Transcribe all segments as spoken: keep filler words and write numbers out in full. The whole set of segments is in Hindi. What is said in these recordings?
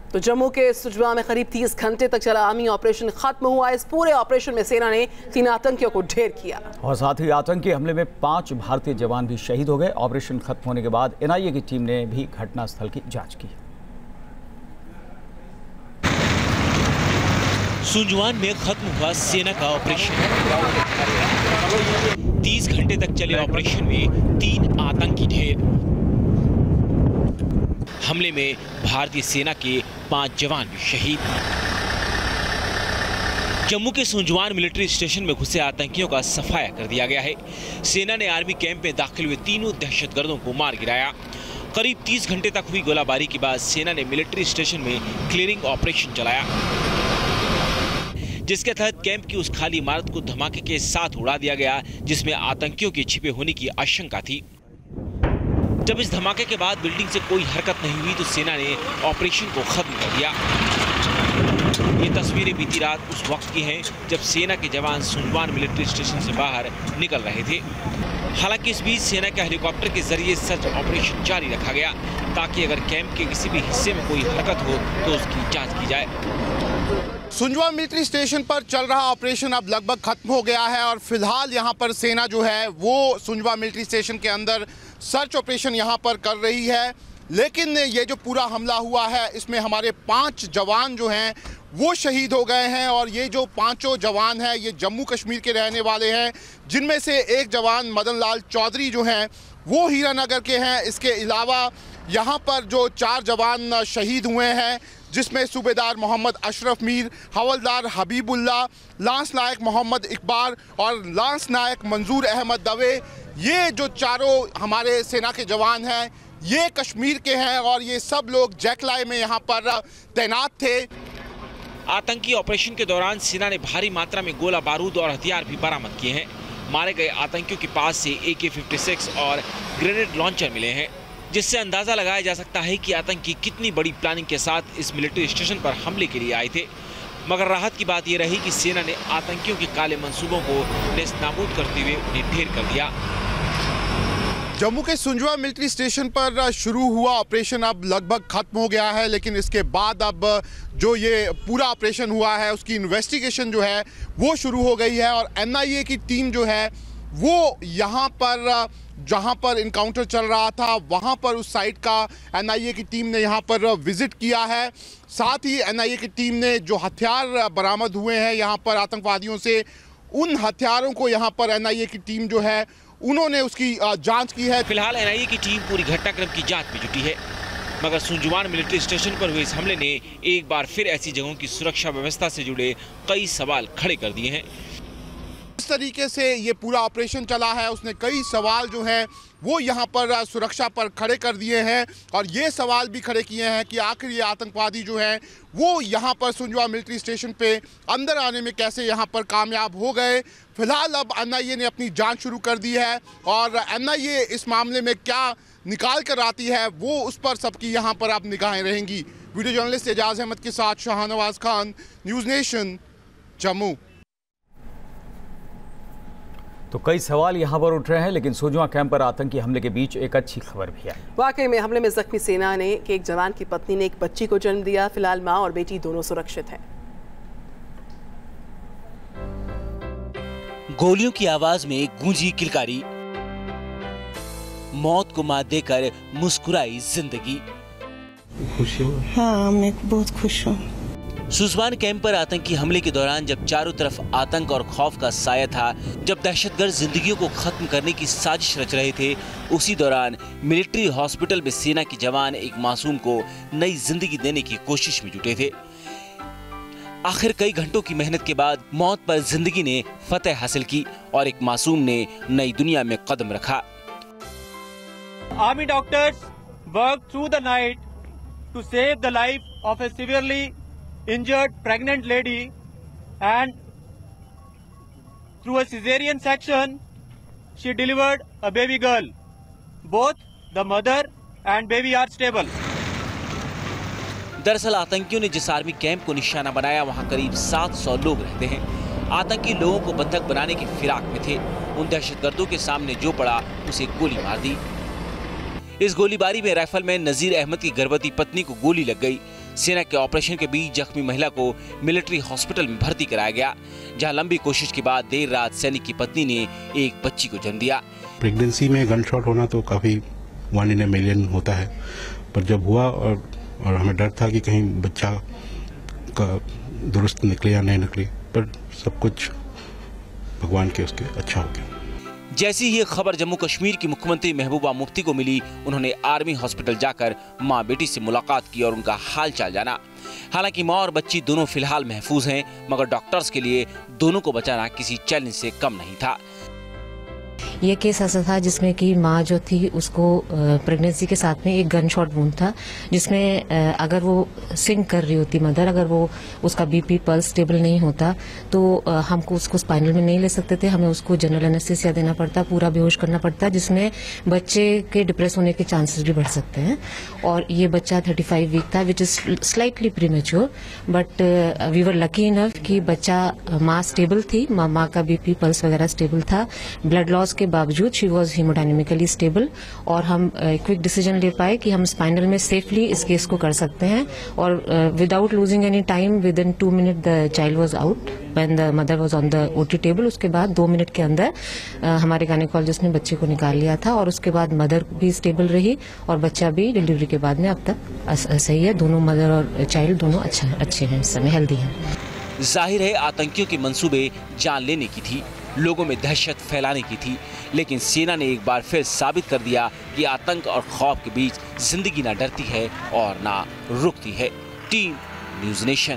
तो जम्मू के सुजवा में करीब तीस घंटे तक चला आर्मी ऑपरेशन खत्म हुआ। इस पूरे ऑपरेशन में सेना ने तीन आतंकियों को ढेर किया और साथ ही आतंकी हमले में पांच भारतीय जवान भी शहीद हो गए। ऑपरेशन खत्म होने के बाद एनआईए की टीम ने भी घटनास्थल की जांच की। सुंजवान में खत्म हुआ सेना का ऑपरेशन। तीस घंटे तक चले ऑपरेशन में तीन आतंकी ढेर। हमले में भारतीय सेना के पांच जवान भी शहीद। जम्मू के सुंजवान मिलिट्री स्टेशन में घुसे आतंकियों का सफाया कर दिया गया है। सेना ने आर्मी कैंप में दाखिल हुए तीनों दहशतगर्दों को मार गिराया। करीब तीस घंटे तक हुई गोलाबारी के बाद सेना ने मिलिट्री स्टेशन में क्लियरिंग ऑपरेशन चलाया, जिसके तहत कैंप की उस खाली इमारत को धमाके के साथ उड़ा दिया गया जिसमें आतंकियों के छिपे होने की आशंका थी। जब इस धमाके के बाद बिल्डिंग से कोई हरकत नहीं हुई तो सेना ने ऑपरेशन को खत्म कर दिया। ये तस्वीरें बीती रात उस वक्त की हैं जब सेना के जवान सुंजवान मिलिट्री स्टेशन से बाहर निकल रहे थे। हालांकि इस बीच सेना के हेलीकॉप्टर के जरिए सर्च ऑपरेशन जारी रखा गया ताकि अगर कैंप के किसी भी हिस्से में कोई हरकत हो तो उसकी जांच की जाए। सुंजवा मिलिट्री स्टेशन पर चल रहा ऑपरेशन अब लगभग खत्म हो गया है और फिलहाल यहां पर सेना जो है वो सुंजवा मिलिट्री स्टेशन के अंदर सर्च ऑपरेशन यहां पर कर रही है। लेकिन ये जो पूरा हमला हुआ है इसमें हमारे पांच जवान जो हैं वो शहीद हो गए हैं और ये जो पांचों जवान हैं ये जम्मू कश्मीर के रहने वाले हैं, जिनमें से एक जवान मदन लाल चौधरी जो हैं वो हीरानगर के हैं। इसके अलावा यहाँ पर जो चार जवान शहीद हुए हैं जिसमें सूबेदार मोहम्मद अशरफ मीर, हवलदार हबीबुल्ला, लांस नायक मोहम्मद इकबाल और लांस नायक मंजूर अहमद दवे, ये जो चारों हमारे सेना के जवान हैं ये कश्मीर के हैं और ये सब लोग जैकलाई में यहाँ पर तैनात थे। आतंकी ऑपरेशन के दौरान सेना ने भारी मात्रा में गोला बारूद और हथियार भी बरामद किए हैं। मारे गए आतंकियों के पास से ए के फिफ्टी सिक्स और ग्रेनेड लॉन्चर मिले हैं, जिससे अंदाजा लगाया जा सकता है कि आतंकी कितनी बड़ी प्लानिंग के साथ इस मिलिट्री स्टेशन पर हमले के लिए आए थे। मगर राहत की बात यह रही कि सेना ने आतंकियों के काले मंसूबों को नेस्तनाबूद करते हुए उन्हें ढेर कर दिया। जम्मू के सुंजवा मिलिट्री स्टेशन पर शुरू हुआ ऑपरेशन अब लगभग खत्म हो गया है, लेकिन इसके बाद अब जो ये पूरा ऑपरेशन हुआ है उसकी इन्वेस्टिगेशन जो है वो शुरू हो गई है और एनआईए की टीम जो है वो यहाँ पर जहाँ पर इनकाउंटर चल रहा था वहाँ पर उस साइट का एनआईए की टीम ने यहाँ पर विजिट किया है। साथ ही एनआईए की टीम ने जो हथियार बरामद हुए हैं यहाँ पर आतंकवादियों से, उन हथियारों को यहाँ पर एनआईए की टीम जो है उन्होंने उसकी जांच की है। फिलहाल एनआईए की टीम पूरी घटनाक्रम की जांच में जुटी है, मगर सुंजवान मिलिट्री स्टेशन पर हुए इस हमले ने एक बार फिर ऐसी जगहों की सुरक्षा व्यवस्था से जुड़े कई सवाल खड़े कर दिए हैं। इस तरीके से ये पूरा ऑपरेशन चला है उसने कई सवाल जो हैं वो यहाँ पर सुरक्षा पर खड़े कर दिए हैं और ये सवाल भी खड़े किए हैं कि आखिर ये आतंकवादी जो हैं वो यहाँ पर सुंजवा मिलिट्री स्टेशन पे अंदर आने में कैसे यहाँ पर कामयाब हो गए। फिलहाल अब एनआईए ने अपनी जांच शुरू कर दी है और एनआईए इस मामले में क्या निकाल कर आती है वो उस पर सबकी यहाँ पर अब निगाहें रहेंगी। वीडियो जर्नलिस्ट एजाज अहमद के साथ शाहनवाज खान, न्यूज़ नेशन, जम्मू। तो कई सवाल यहाँ पर उठ रहे हैं, लेकिन सुंजवा कैंप पर आतंकी हमले के बीच एक अच्छी खबर भी है। वाकई में हमले में जख्मी सेना ने के एक जवान की पत्नी ने एक बच्ची को जन्म दिया। फिलहाल मां और बेटी दोनों सुरक्षित हैं। गोलियों की आवाज में गूंजी किलकारी, मौत को मात देकर मुस्कुराई जिंदगी। खुश हो? हाँ, मैं बहुत खुश हूँ। सुंजवान कैंप पर आतंकी हमले के दौरान जब चारों तरफ आतंक और खौफ का साया था, जब दहशतगर्द जिंदगियों को खत्म करने की साजिश रच रहे थे, उसी दौरान मिलिट्री हॉस्पिटल में सेना के जवान एक मासूम को नई जिंदगी देने की कोशिश में जुटे थे। आखिर कई घंटों की मेहनत के बाद मौत पर जिंदगी ने फतेह हासिल की और एक मासूम ने नई दुनिया में कदम रखा। Army doctors work through the night to save the life of a severely injured pregnant lady, and through a cesarean section she delivered a baby girl. Both the mother and baby are stable. दरअसल आतंकियों ने जिस आर्मी कैंप को निशाना बनाया वहां करीब सात सौ लोग रहते हैं। आतंकी लोगों को बंधक बनाने की फिराक में थे। उन दहशतगर्दों के सामने जो पड़ा उसे गोली मार दी। इस गोलीबारी में राइफलमैन नजीर अहमद की गर्भवती पत्नी को गोली लग गई। सेना के ऑपरेशन के बीच जख्मी महिला को मिलिट्री हॉस्पिटल में भर्ती कराया गया, जहां लंबी कोशिश के बाद देर रात सैनिक की पत्नी ने एक बच्ची को जन्म दिया। प्रेगनेंसी में गन शॉट होना तो काफी वन इन ए मिलियन होता है, पर जब हुआ और, और हमें डर था कि कहीं बच्चा का दुरुस्त निकले या नहीं निकले, पर सब कुछ भगवान के उसके अच्छा हो गया। जैसी ही खबर जम्मू कश्मीर की मुख्यमंत्री महबूबा मुफ्ती को मिली, उन्होंने आर्मी हॉस्पिटल जाकर मां बेटी से मुलाकात की और उनका हाल चाल जाना। हालांकि मां और बच्ची दोनों फिलहाल महफूज हैं, मगर डॉक्टर्स के लिए दोनों को बचाना किसी चैलेंज से कम नहीं था। ये केस ऐसा था जिसमें कि माँ जो थी उसको प्रेगनेंसी के साथ में एक गन शॉट वुंड था, जिसमें अगर वो सिंक कर रही होती मदर, अगर वो उसका बीपी पल्स स्टेबल नहीं होता तो हमको उसको स्पाइनल में नहीं ले सकते थे, हमें उसको जनरल एनेस्थीसिया देना पड़ता, पूरा बेहोश करना पड़ता, जिसमें बच्चे के डिप्रेस होने के चांसेस भी बढ़ सकते हैं। और ये बच्चा पैंतीस वीक था, which is slightly premature, but we were lucky enough कि बच्चा माँ स्टेबल थी, माँ का बीपी पल्स वगैरह स्टेबल था, ब्लड लॉस के बावजूद शी वॉज हीमोडायनेमिकली स्टेबल, और हम क्विक डिसीजन ले पाए कि हम स्पाइनल में सेफली इस केस को कर सकते हैं। और without losing any time, within two minute the child was out when the mother was on the OT table. उसके बाद दो मिनट के अंदर uh, हमारे गायनेकोलॉजिस्ट ने बच्चे को निकाल लिया था, और उसके बाद मदर भी स्टेबल रही और बच्चा भी डिलीवरी के बाद में अब तक सही है। दोनों मदर और चाइल्ड दोनों अच्छा अच्छे हैं, इस समय हेल्दी हैं। जाहिर है आतंकियों के मंसूबे जान लेने की थी, लोगों में दहशत फैलाने की थी, लेकिन सेना ने एक बार फिर साबित कर दिया कि आतंक और खौफ के बीच जिंदगी ना डरती है और ना रुकती है। Team News Nation.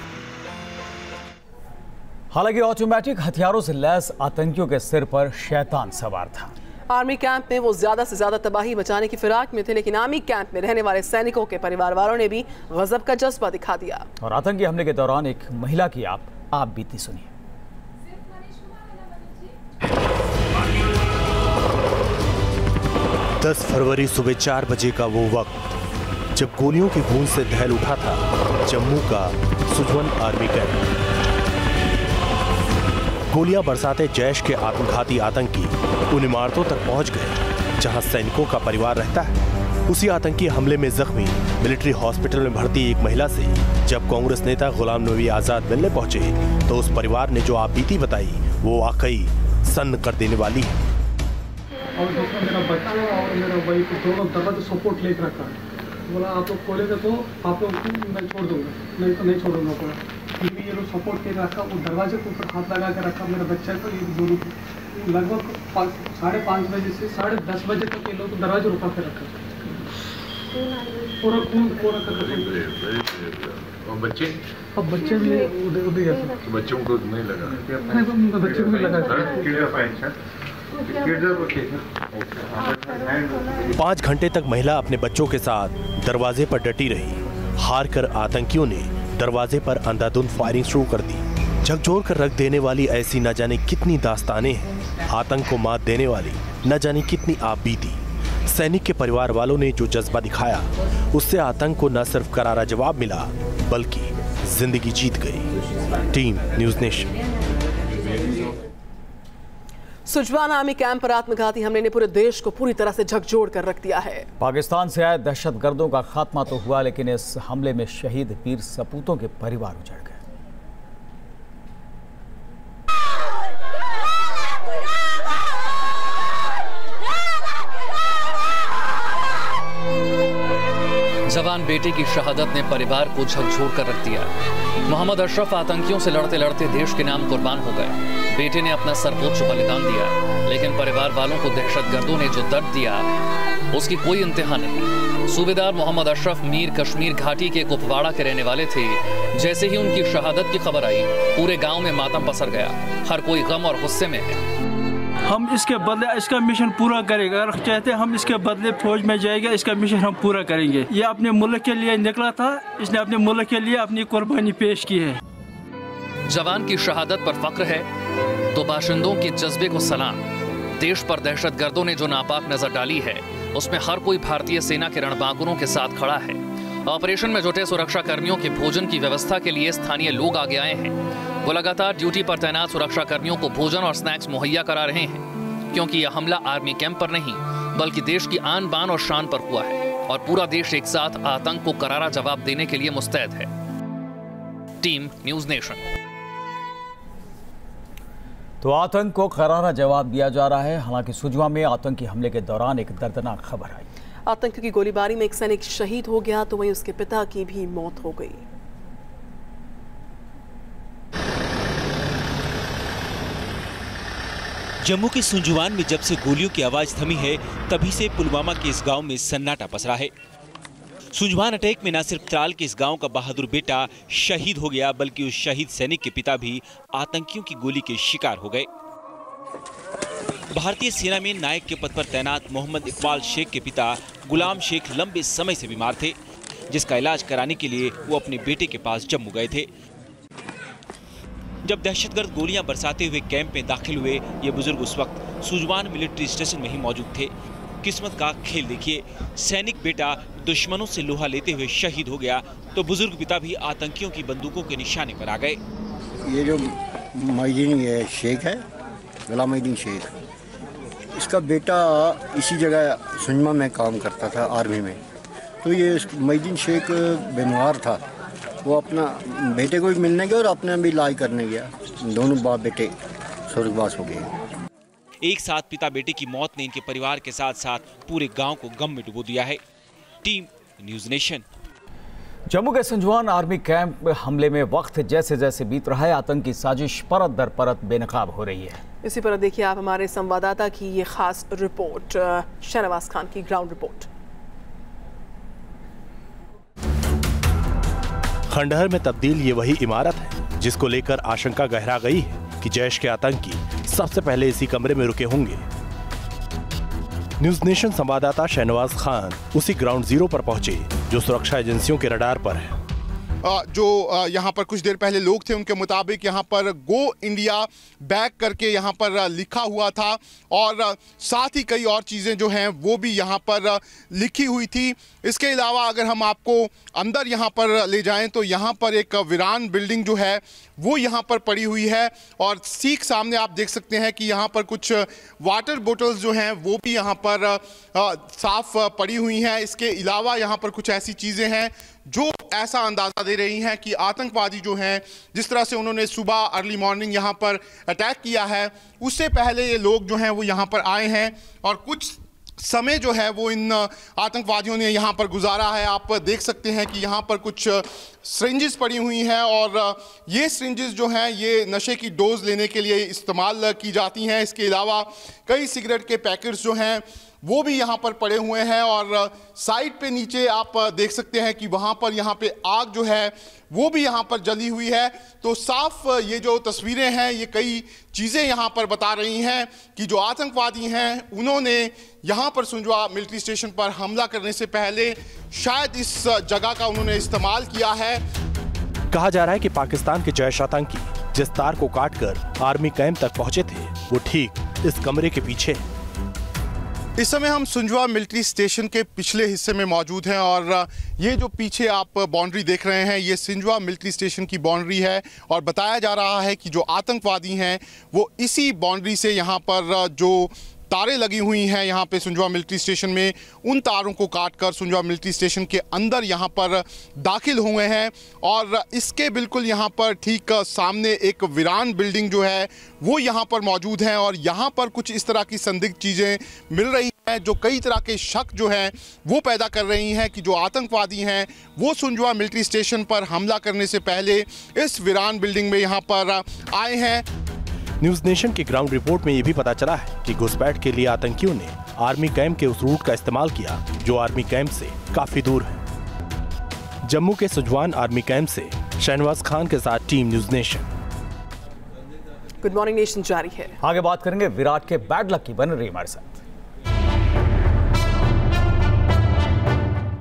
हालांकि ऑटोमेटिक हथियारों से लैस आतंकियों के सिर पर शैतान सवार था। आर्मी कैंप में वो ज्यादा से ज्यादा तबाही मचाने की फिराक में थे, लेकिन आर्मी कैंप में रहने वाले सैनिकों के परिवार वालों ने भी गजब का जज्बा दिखा दिया। और आतंकी हमले के दौरान एक महिला की आप आप बीती सुनिए। दस फरवरी सुबह चार बजे का वो वक्त जब गोलियों की गूंज से दहल उठा था जम्मू का सुजवन आर्मी कैंप। गोलियां बरसाते जैश के आत्मघाती आतंकी उन इमारतों तक पहुंच गए जहां सैनिकों का परिवार रहता है। उसी आतंकी हमले में जख्मी मिलिट्री हॉस्पिटल में भर्ती एक महिला से जब कांग्रेस नेता गुलाम नबी आजाद मिलने पहुंचे तो उस परिवार ने जो आपबीती बताई वो वाकई सन्न कर देने वाली है। और दूसरा मेरा बच्चा और मेरा वाइफ दोनों दर्द सपोर्ट लेकर रखा है। बोला आप लोग खोलेंगे तो आप लोग को मैं छोड़ दूंगा, नहीं तो नहीं छोड़ूंगा पूरा। फिर भी ये लोग सपोर्ट लेकर रखा, वो दरवाजे के ऊपर हाथ लगा के रखा मेरे बच्चे को। ये दोनों लगभग साढ़े पाँच बजे से साढ़े दस बजे तक ये लोग दरवाजे रुका के रखा, पूरा खून पूरा कर। बच्चे अब बच्चे भी उधर उधर गए, बच्चों को नहीं लगा, बच्चे को भी लगा। पाँच घंटे तक महिला अपने बच्चों के साथ दरवाजे पर डटी रही। हार कर आतंकियों ने दरवाजे पर अंधाधुंध फायरिंग शुरू कर दी। झकझोर कर रख देने वाली ऐसी न जाने कितनी दास्तानें हैं। आतंक को मात देने वाली न जाने कितनी आप बीती। सैनिक के परिवार वालों ने जो जज्बा दिखाया उससे आतंक को न सिर्फ करारा जवाब मिला बल्कि जिंदगी जीत गई। Team News Nation. Sunjuwan army camp पर आत्मघाती हमले ने पूरे देश को पूरी तरह से झकझोर कर रख दिया है। पाकिस्तान से आए दहशतगर्दों का खात्मा तो हुआ, लेकिन इस हमले में शहीद वीर सपूतों के परिवार उजड़ गए। जवान बेटे की शहादत ने परिवार को झकझोर कर रख दिया। मोहम्मद अशरफ आतंकियों से लड़ते लड़ते देश के नाम कुर्बान हो गए। बेटे ने अपना सर्वोच्च बलिदान दिया, लेकिन परिवार वालों को दहशतगर्दों ने जो दर्द दिया उसकी कोई इंतहा नहीं। सूबेदार मोहम्मद अशरफ मीर कश्मीर घाटी के कुपवाड़ा के रहने वाले थे। जैसे ही उनकी शहादत की खबर आई पूरे गांव में मातम पसर गया। हर कोई गम और गुस्से में है। हम इसके बदले इसका मिशन पूरा करेंगे। अगर चाहते हम इसके बदले फौज में जाएंगे, इसका मिशन हम पूरा करेंगे। ये अपने मुल्क के लिए निकला था, इसने अपने मुल्क के लिए अपनी कुर्बानी पेश की है। जवान की शहादत पर फख्र है तो बाशिंदों के जज्बे को सलाम। देश पर दहशतगर्दों ने जो नापाक नजर डाली है उसमें हर कोई भारतीय सेना के रणबांकुरों के साथ खड़ा है। ऑपरेशन में जुटे सुरक्षा कर्मियों के भोजन की व्यवस्था के लिए स्थानीय लोग आगे आए हैं। वो लगातार ड्यूटी पर तैनात सुरक्षा कर्मियों को भोजन और स्नैक्स मुहैया करा रहे हैं, क्योंकि यह हमला आर्मी कैंप पर नहीं बल्कि देश की आन बान और शान पर हुआ है। और पूरा देश एक साथ आतंक को करारा जवाब देने के लिए मुस्तैद है। Team News Nation. तो आतंक को करारा जवाब दिया जा रहा है। हालांकि सुजवा में आतंकी हमले के दौरान एक दर्दनाक खबर आई। आतंकियों की गोलीबारी में एक सैनिक शहीद हो गया तो वहीं उसके पिता की भी मौत हो गई। जम्मू के सुंजुवान में जब से गोलियों की आवाज थमी है, तभी से पुलवामा के इस गांव में सन्नाटा पसरा है। सुंजुवान अटैक में न सिर्फ त्राल के इस गांव का बहादुर बेटा शहीद हो गया, बल्कि उस शहीद सैनिक के पिता भी आतंकियों की गोली के शिकार हो गए। भारतीय सेना में नायक के पद पर तैनात मोहम्मद इकबाल शेख के पिता गुलाम शेख लंबे समय से बीमार थे, जिसका इलाज कराने के लिए वो अपने बेटे के पास जम्मू गए थे। जब दहशतगर्द गोलियां बरसाते हुए कैंप में दाखिल हुए, ये बुजुर्ग उस वक्त सुजवान मिलिट्री स्टेशन में ही मौजूद थे। किस्मत का खेल देखिए, सैनिक बेटा दुश्मनों से लोहा लेते हुए शहीद हो गया तो बुजुर्ग पिता भी आतंकियों की बंदूकों के निशाने पर आ गए। ये जो मोहम्मद ये शेख है, गुलाम शेख, इसका बेटा इसी जगह सुजमा में काम करता था आर्मी में। तो ये मोहम्मद शेख बीमार था, वो अपना बेटे को भी मिलने गया और अपने भी इलाज करने गया। दोनों बाप बेटे स्वर्गवास हो गए। एक साथ पिता बेटे की मौत ने इनके परिवार के साथ साथ पूरे गांव को गम में डुबो दिया है। Team News nation. जम्मू के संजवान आर्मी कैंप हमले में वक्त जैसे जैसे बीत रहा है, आतंकी साजिश परत दर परत बेनकाब हो रही है। इसी पर देखिए आप हमारे संवाददाता की ये खास रिपोर्ट, शहनवाज खान की ग्राउंड रिपोर्ट। खंडहर में तब्दील ये वही इमारत है जिसको लेकर आशंका गहरा गई है कि जैश के आतंकी सबसे पहले इसी कमरे में रुके होंगे। न्यूज नेशन संवाददाता शहनवाज खान उसी ग्राउंड जीरो पर पहुंचे जो सुरक्षा एजेंसियों के रडार पर है। जो यहाँ पर कुछ देर पहले लोग थे, उनके मुताबिक यहाँ पर गो इंडिया बैक करके यहाँ पर लिखा हुआ था और साथ ही कई और चीज़ें जो हैं वो भी यहाँ पर लिखी हुई थी। इसके अलावा अगर हम आपको अंदर यहाँ पर ले जाएं तो यहाँ पर एक वीरान बिल्डिंग जो है वो यहाँ पर पड़ी हुई है और सीख सामने आप देख सकते हैं कि यहाँ पर कुछ वाटर बोतल्स जो हैं वो भी यहाँ पर आ, साफ पड़ी हुई हैं। इसके अलावा यहाँ पर कुछ ऐसी चीज़ें हैं जो ऐसा अंदाज़ा दे रही हैं कि आतंकवादी जो हैं, जिस तरह से उन्होंने सुबह अर्ली मॉर्निंग यहाँ पर अटैक किया है, उससे पहले ये लोग जो हैं वो यहाँ पर आए हैं और कुछ समय जो है वो इन आतंकवादियों ने यहाँ पर गुजारा है। आप देख सकते हैं कि यहाँ पर कुछ सिरिंजेस पड़ी हुई हैं और ये सिरिंजेस जो हैं ये नशे की डोज लेने के लिए इस्तेमाल की जाती हैं। इसके अलावा कई सिगरेट के पैकेट्स जो हैं वो भी यहाँ पर पड़े हुए हैं और साइड पे नीचे आप देख सकते हैं कि वहाँ पर यहाँ पे आग जो है वो भी यहाँ पर जली हुई है। तो साफ ये जो तस्वीरें हैं ये कई चीज़ें यहाँ पर बता रही हैं कि जो आतंकवादी हैं उन्होंने यहाँ पर सुंजवा मिलिट्री स्टेशन पर हमला करने से पहले शायद इस जगह का उन्होंने इस्तेमाल किया है। कहा जा रहा है कि पाकिस्तान के जैश आतंकी जिस तार को काटकर आर्मी कैंप तक पहुंचे थे वो ठीक इस कमरे के पीछे है। इस समय हम सुंजवा मिलिट्री स्टेशन के पिछले हिस्से में मौजूद हैं और ये जो पीछे आप बाउंड्री देख रहे हैं ये सुंजवा मिलिट्री स्टेशन की बाउंड्री है और बताया जा रहा है कि जो आतंकवादी हैं वो इसी बाउंड्री से यहाँ पर जो तारें लगी हुई हैं यहाँ पे सुंजवा मिलिट्री स्टेशन में, उन तारों को काटकर सुंजवा मिलिट्री स्टेशन के अंदर यहाँ पर दाखिल हुए हैं और इसके बिल्कुल यहाँ पर ठीक सामने एक वीरान बिल्डिंग जो है वो यहाँ पर मौजूद है और यहाँ पर कुछ इस तरह की संदिग्ध चीज़ें मिल रही हैं जो कई तरह के शक जो हैं वो पैदा कर रही हैं कि जो आतंकवादी हैं वो सुंजवा मिलिट्री स्टेशन पर हमला करने से पहले इस वीरान बिल्डिंग में यहाँ पर आए हैं। न्यूज नेशन की ग्राउंड रिपोर्ट में ये भी पता चला है कि घुसपैठ के लिए आतंकियों ने आर्मी कैंप के उस रूट का इस्तेमाल किया जो आर्मी कैंप से काफी दूर है। जम्मू के सुजवान आर्मी कैंप से शहनवाज खान के साथ team News Nation. Good morning Nation जारी है। आगे बात करेंगे विराट के बैड लक की, बन रही हमारे साथ।